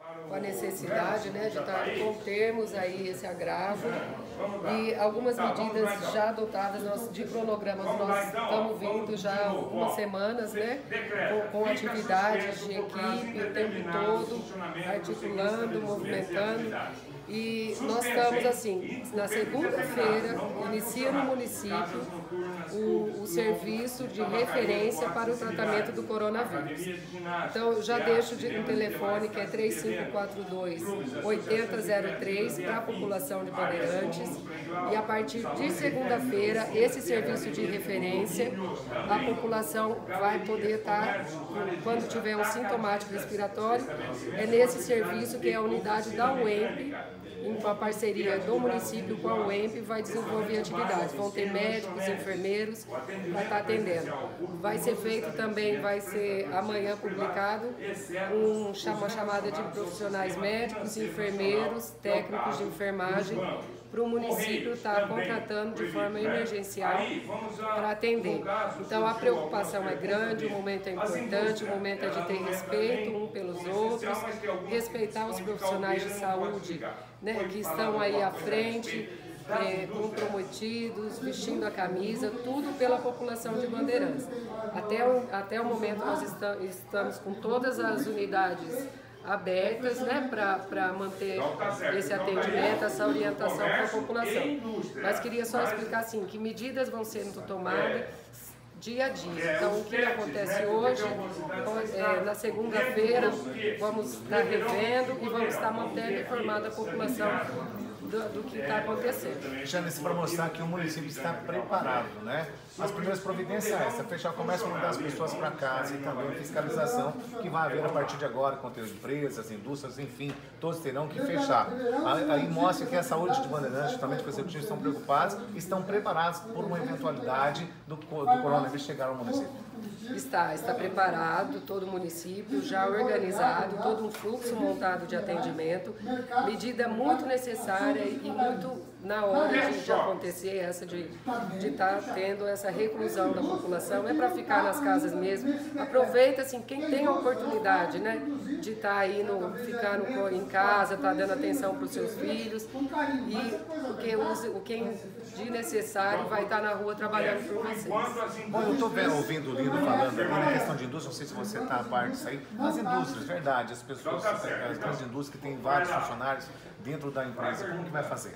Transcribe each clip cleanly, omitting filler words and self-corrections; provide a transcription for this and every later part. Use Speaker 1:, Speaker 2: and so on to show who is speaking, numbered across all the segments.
Speaker 1: com a necessidade, né, de estar com termos aí esse agravo e algumas medidas já adotadas de cronogramas. Nós estamos vindo já há algumas semanas, né, com atividades de equipe o tempo todo, articulando, movimentando. E nós estamos assim, na segunda-feira, inicia no município o serviço de referência para o tratamento do coronavírus. Então, eu já deixo um telefone que é 3542-8003 para a população de Bandeirantes. E a partir de segunda-feira, esse serviço de referência, a população vai poder estar, quando tiver um sintomático respiratório, é nesse serviço que é a unidade da UEMP, em uma parceria do município com a UEMP, vai desenvolver atividades. Vão ter médicos, enfermeiros para estar atendendo. Vai ser feito também, vai ser amanhã publicado uma chamada de profissionais médicos, enfermeiros, técnicos de enfermagem, para o município estar contratando de forma emergencial para atender. Então a preocupação é grande, o momento é importante, o momento é de ter respeito um pelos outros, respeitar os profissionais de saúde, né, que estão aí à frente, comprometidos, vestindo a camisa, tudo pela população de Bandeirantes. Até o momento nós estamos com todas as unidades abertas, né, para manter esse atendimento, essa orientação para a população. Mas queria só explicar assim, que medidas vão sendo tomadas dia a dia. Então, o que acontece hoje, na segunda-feira, vamos estar revendo e vamos estar mantendo informada a população do que está acontecendo.
Speaker 2: Janice, para mostrar que o município está preparado, né? As primeiras providências são essa, fechar o comércio, mandar as pessoas para casa e também fiscalização que vai haver a partir de agora com as empresas, indústrias, enfim, todos terão que fechar. Aí mostra que a saúde de Bandeirantes, justamente com os executivos, estão preocupados e estão preparados por uma eventualidade do coronavírus chegar ao município.
Speaker 1: Está preparado, todo o município já organizado, todo um fluxo montado de atendimento, medida muito necessária e muito na hora de acontecer essa, de estar tendo essa reclusão da população, é para ficar nas casas mesmo. Aproveita, assim, quem tem a oportunidade, né, de estar aí, em casa, estar dando atenção para os seus filhos, e porque o que de necessário vai estar na rua trabalhando por vocês.
Speaker 2: Bom, eu estou ouvindo o Lino falando ali na questão de indústria, não sei se você está a par disso aí, as indústrias, verdade, as pessoas, as grandes indústrias que têm vários funcionários dentro da empresa, como que vai fazer?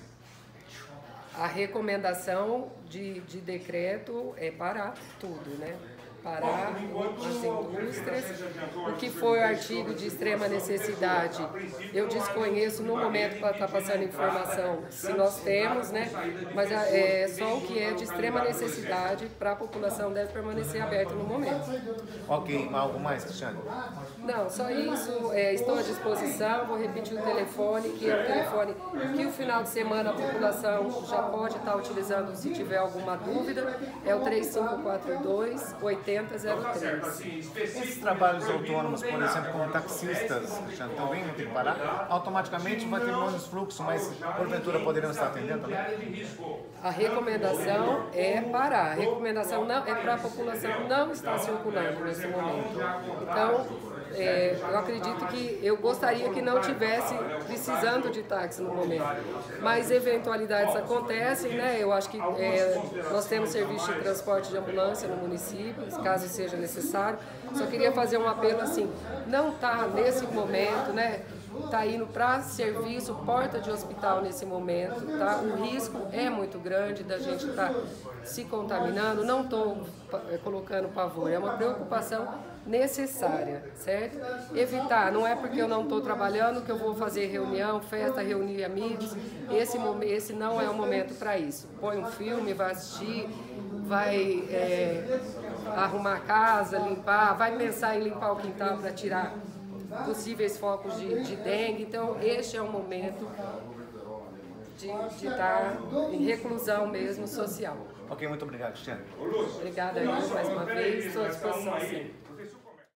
Speaker 1: A recomendação de decreto é parar tudo, né? Parar as indústrias. O que for artigo de extrema necessidade, eu desconheço no momento para estar passando informação se nós temos, né? Mas só o que é de extrema necessidade para a população deve permanecer aberto no momento.
Speaker 2: Ok, algo mais, Cristiane?
Speaker 1: Não, só isso. Estou à disposição, vou repetir o telefone, que é o telefone que o final de semana a população já pode estar utilizando se tiver alguma dúvida, é o 3542-8003.
Speaker 2: Esses trabalhos autônomos, por exemplo, como taxistas, Cristiane, também não tem que parar, automaticamente vai ter menos fluxo, mas porventura poderiam estar atendendo também?
Speaker 1: A recomendação é parar, a recomendação não é para a população não estar circulando nesse momento. Então, eu acredito que eu gostaria que não tivesse precisando de táxi no momento, mas eventualidades acontecem, né? Eu acho que nós temos serviço de transporte de ambulância no município, caso seja necessário. Só queria fazer um apelo assim, não está nesse momento, né? Está indo para serviço, porta de hospital nesse momento, tá? O risco é muito grande da gente estar se contaminando, não estou colocando pavor, é uma preocupação necessária, certo? Evitar, não é porque eu não estou trabalhando que eu vou fazer reunião, festa, reunir amigos, esse não é o momento para isso. Põe um filme, vai assistir, vai arrumar a casa, limpar, vai pensar em limpar o quintal para tirar possíveis focos de dengue. Então, este é o momento de estar em reclusão mesmo social.
Speaker 2: Ok, muito obrigado, Cristiane.
Speaker 1: Obrigada, mais uma vez, estou à disposição sempre.